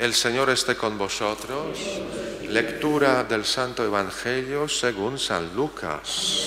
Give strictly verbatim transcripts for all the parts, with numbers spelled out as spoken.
El Señor esté con vosotros. Lectura del Santo Evangelio según San Lucas.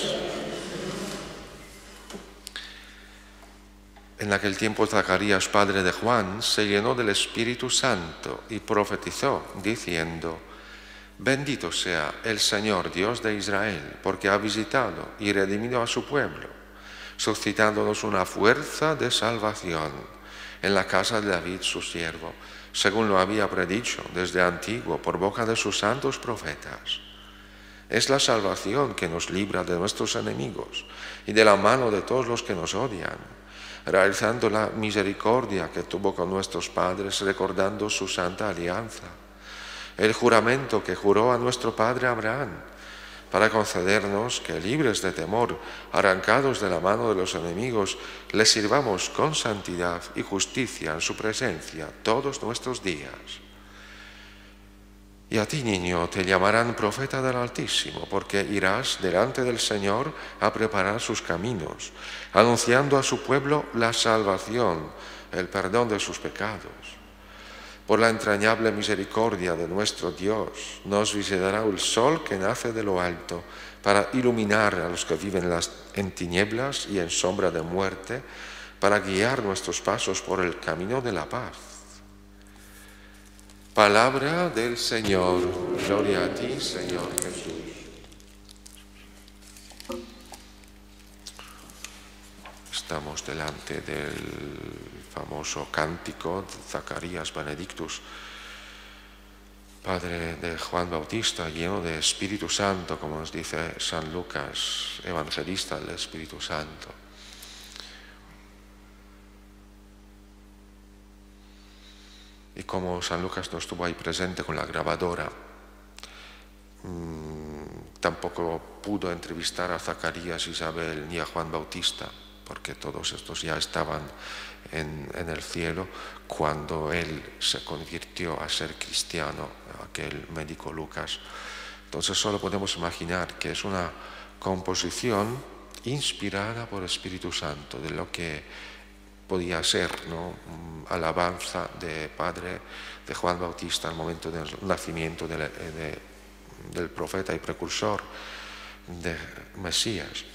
En aquel tiempo Zacarías, padre de Juan, se llenó del Espíritu Santo y profetizó, diciendo: Bendito sea el Señor Dios de Israel, porque ha visitado y redimido a su pueblo, suscitándonos una fuerza de salvación en la casa de David su siervo, según lo había predicho desde antiguo por boca de sus santos profetas. Es la salvación que nos libra de nuestros enemigos y de la mano de todos los que nos odian, realizando la misericordia que tuvo con nuestros padres, recordando su santa alianza, el juramento que juró a nuestro padre Abraham, para concedernos que, libres de temor, arrancados de la mano de los enemigos, le sirvamos con santidad y justicia en su presencia todos nuestros días. Y a ti, niño, te llamarán profeta del Altísimo, porque irás delante del Señor a preparar sus caminos, anunciando a su pueblo la salvación, el perdón de sus pecados. Por la entrañable misericordia de nuestro Dios, nos visitará el sol que nace de lo alto, para iluminar a los que viven las, en tinieblas y en sombra de muerte, para guiar nuestros pasos por el camino de la paz. Palabra del Señor. Gloria a ti, Señor Jesús. Estamos delante del famoso cántico de Zacarías Benedictus, padre de Juan Bautista, lleno de Espíritu Santo, como nos dice San Lucas, evangelista del Espíritu Santo. Y como San Lucas no estuvo ahí presente con la grabadora, mmm, tampoco pudo entrevistar a Zacarías, Isabel ni a Juan Bautista, porque todos estos ya estaban en, en el cielo cuando él se convirtió a ser cristiano, aquel médico Lucas. Entonces solo podemos imaginar que es una composición inspirada por el Espíritu Santo de lo que podía ser, ¿no?, alabanza de padre de Juan Bautista al momento del nacimiento de, de, del profeta y precursor de Mesías.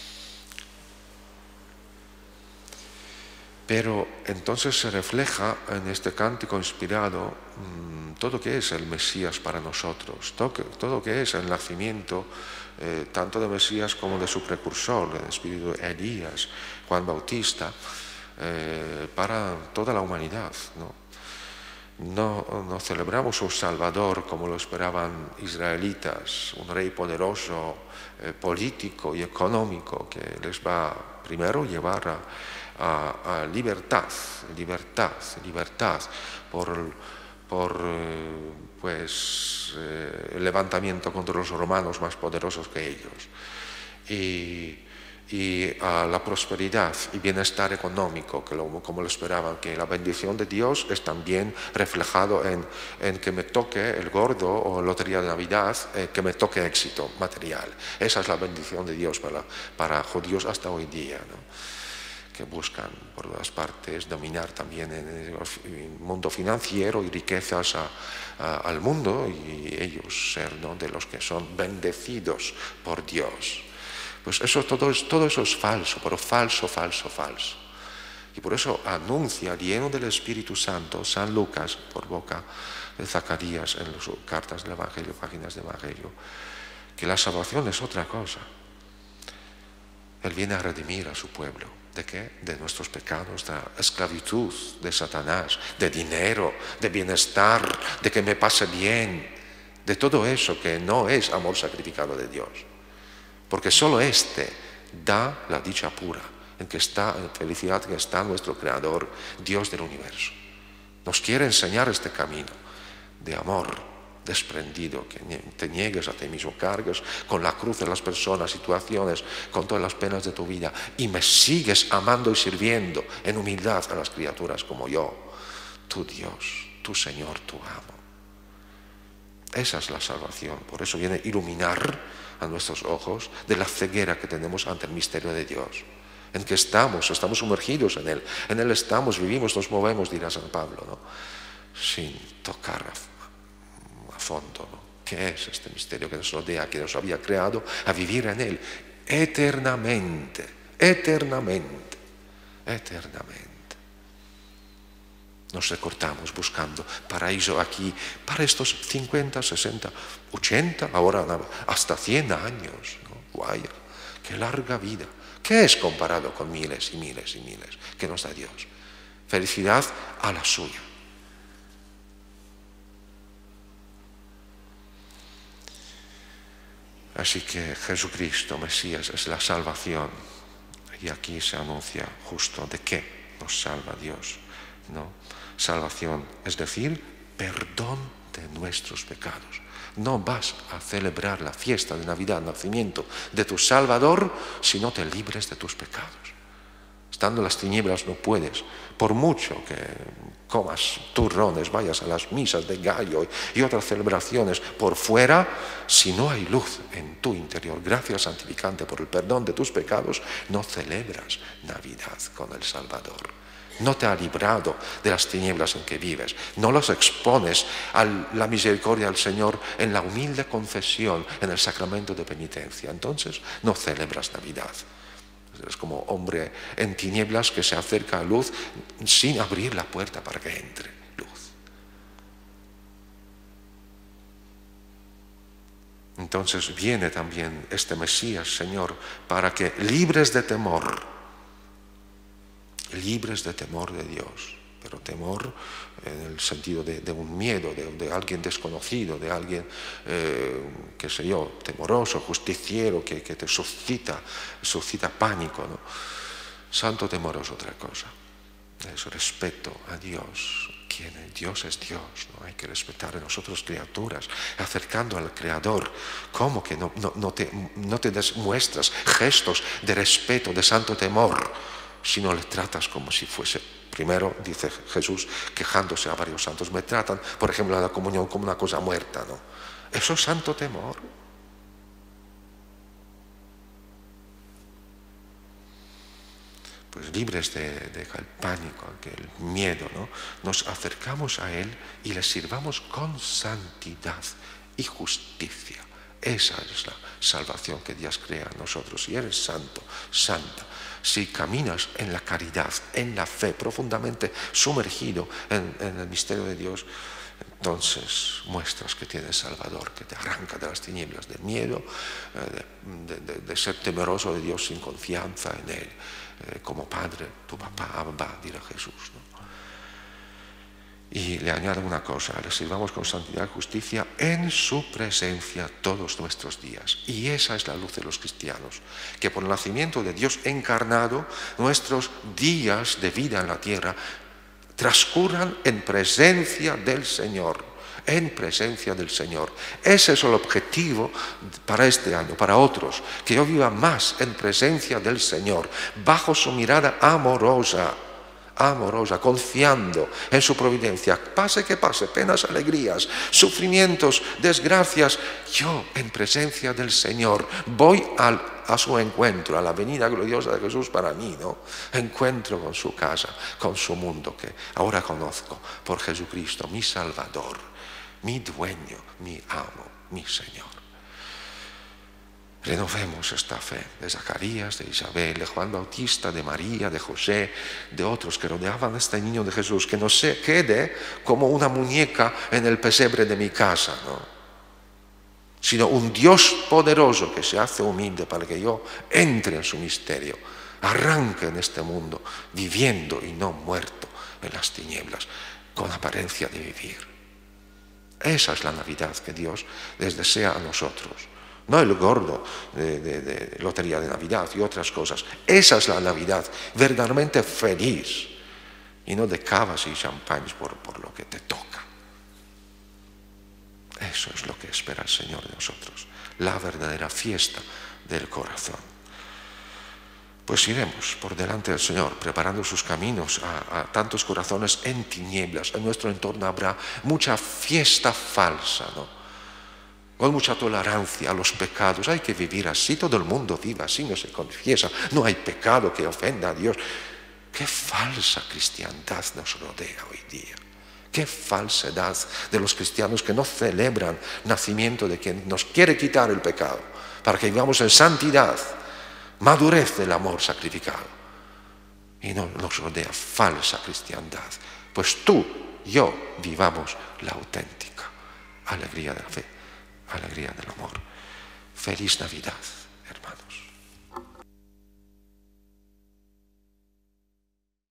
Pero entonces se refleja en este cántico inspirado mmm, todo lo que es el Mesías para nosotros, todo, todo lo que es el nacimiento eh, tanto de Mesías como de su precursor, el espíritu de Elías, Juan Bautista, eh, para toda la humanidad, ¿no? No, no celebramos un Salvador como lo esperaban israelitas, un rey poderoso, eh, político y económico que les va primero a llevar a A, a libertad, libertad, libertad por, por eh, pues, eh, el levantamiento contra los romanos más poderosos que ellos, y, y a la prosperidad y bienestar económico, que lo, como lo esperaban, que la bendición de Dios es también reflejado en, en que me toque el gordo o lotería de Navidad, eh, que me toque éxito material. Esa es la bendición de Dios para, para judíos hasta hoy día, ¿no?, que buscan por todas partes dominar también en el mundo financiero y riquezas a, a, al mundo, y ellos ser, ¿no?, de los que son bendecidos por Dios. Pues eso, todo, es, todo eso es falso, pero falso, falso, falso. Y por eso anuncia, lleno del Espíritu Santo, San Lucas, por boca de Zacarías en las cartas del Evangelio, páginas del Evangelio, que la salvación es otra cosa. Él viene a redimir a su pueblo. ¿De qué? De nuestros pecados, de esclavitud, de Satanás, de dinero, de bienestar, de que me pase bien, de todo eso que no es amor sacrificado de Dios. Porque solo este da la dicha pura, en que está, en felicidad que está nuestro Creador, Dios del universo. Nos quiere enseñar este camino de amor desprendido, que te niegues a ti mismo, cargues con la cruz de las personas, situaciones, con todas las penas de tu vida, y me sigues amando y sirviendo en humildad a las criaturas como yo, tu Dios, tu Señor, tu amo. Esa es la salvación. Por eso viene a iluminar a nuestros ojos de la ceguera que tenemos ante el misterio de Dios, en que estamos, estamos sumergidos en Él, en Él estamos, vivimos, nos movemos, dirá San Pablo, ¿no? sin tocar a, a fondo, ¿no? ¿Qué es este misterio que nos rodea, que nos había creado a vivir en él eternamente, eternamente, eternamente? Nos recortamos buscando paraíso aquí para estos cincuenta, sesenta, ochenta, ahora hasta cien años, ¿no? Guaya, qué larga vida. ¿Qué es comparado con miles y miles y miles que nos da Dios? Felicidad a la suya. Así que Jesucristo, Mesías, es la salvación. Y aquí se anuncia justo de qué nos salva Dios, ¿no? Salvación, es decir, perdón de nuestros pecados. No vas a celebrar la fiesta de Navidad, nacimiento de tu Salvador, si no te libres de tus pecados. Estando en las tinieblas no puedes, por mucho que comas turrones, vayas a las misas de gallo y otras celebraciones por fuera, si no hay luz en tu interior, gracia santificante por el perdón de tus pecados, no celebras Navidad con el Salvador. No te ha librado de las tinieblas en que vives. No los expones a la misericordia del Señor en la humilde confesión, en el sacramento de penitencia. Entonces no celebras Navidad. Es como hombre en tinieblas que se acerca a luz sin abrir la puerta para que entre luz. Entonces viene también este Mesías, Señor, para que libres de temor, libres de temor de Dios, pero temor en el sentido de, de un miedo, de, de alguien desconocido, de alguien, eh, qué sé yo, temoroso, justiciero, que, que te suscita, suscita pánico, ¿no? Santo temor es otra cosa, es respeto a Dios. Quien es Dios es Dios, ¿no? Hay que respetar a nosotros criaturas, acercando al Creador. ¿Cómo que no, no, no, te, no te demuestras gestos de respeto, de santo temor, si no le tratas como si fuese, primero, dice Jesús, quejándose a varios santos, me tratan, por ejemplo, a la comunión como una cosa muerta, ¿no? Eso es santo temor. Pues libres de, de el pánico, el miedo, ¿no? Nos acercamos a Él y le sirvamos con santidad y justicia. Esa es la salvación que Dios crea en nosotros. Si eres santo, santa, si caminas en la caridad, en la fe, profundamente sumergido en, en el misterio de Dios, entonces muestras que tienes Salvador, que te arranca de las tinieblas, del miedo, de, de, de ser temeroso de Dios sin confianza en Él, eh, como Padre, tu papá, Abba, dirá Jesús, ¿no? Y le añado una cosa, le sirvamos con santidad y justicia en su presencia todos nuestros días. Y esa es la luz de los cristianos, que por el nacimiento de Dios encarnado, nuestros días de vida en la tierra transcurran en presencia del Señor, en presencia del Señor. Ese es el objetivo para este año, para otros, que yo viva más en presencia del Señor, bajo su mirada amorosa, amorosa, confiando en su providencia, pase que pase, penas, alegrías, sufrimientos, desgracias, yo en presencia del Señor voy al, a su encuentro, a la venida gloriosa de Jesús para mí, ¿no? Encuentro con su casa, con su mundo que ahora conozco por Jesucristo, mi Salvador, mi dueño, mi amo, mi Señor. Renovemos esta fe de Zacarías, de Isabel, de Juan Bautista, de María, de José, de otros que rodeaban a este niño de Jesús, que no se quede como una muñeca en el pesebre de mi casa, ¿no? Sino un Dios poderoso que se hace humilde para que yo entre en su misterio, arranque en este mundo, viviendo y no muerto en las tinieblas, con apariencia de vivir. Esa es la Navidad que Dios les desea a nosotros. No el gordo de, de, de lotería de Navidad y otras cosas. Esa es la Navidad, verdaderamente feliz. Y no de cavas y champáns por, por lo que te toca. Eso es lo que espera el Señor de nosotros. La verdadera fiesta del corazón. Pues iremos por delante del Señor, preparando sus caminos a, a tantos corazones en tinieblas. En nuestro entorno habrá mucha fiesta falsa, ¿no? Con mucha tolerancia a los pecados. Hay que vivir así, todo el mundo vive así, no se confiesa. No hay pecado que ofenda a Dios. Qué falsa cristiandad nos rodea hoy día. Qué falsedad de los cristianos que no celebran nacimiento de quien nos quiere quitar el pecado, para que vivamos en santidad, madurez del amor sacrificado. Y no nos rodea falsa cristiandad. Pues tú, yo, vivamos la auténtica alegría de la fe, alegría del amor. Feliz Navidad.